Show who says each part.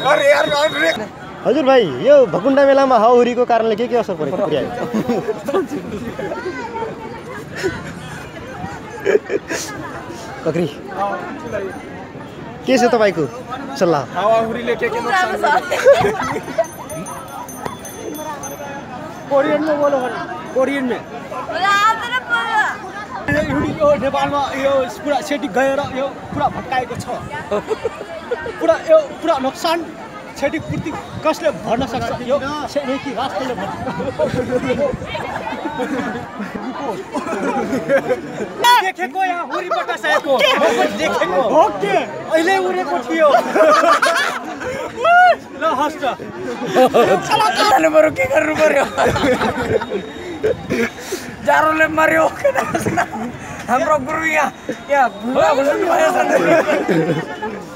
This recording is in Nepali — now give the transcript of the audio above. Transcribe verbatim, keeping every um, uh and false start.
Speaker 1: हजुर भाइ यो भकुण्डा मेलामा हावाहुरीको कारणले के के असर परेको पुर्यायो कक्री के छ तपाईको सल्लाह
Speaker 2: हावाहुरीले के के नोक्सान कोरियन में बोलो कोरियन में यो नेपालमा यो पुरा सेटी गएर यो पुरा भट्काएको छ पुरा यो पुरा नोक्सान क्षति पूर्ति कसले भर्न सक्छ यो सेनेकी राष्ट्रले भन्छ देखेको यहाँ हुरी बटासेको देखेको हो के अहिले उडेको थियो ल हस्त चला चला बरु के गर्नु पर्यो जारोले मर्यो हाम्रो गुरु यहाँ यहाँ बुढा भन्नु भएछ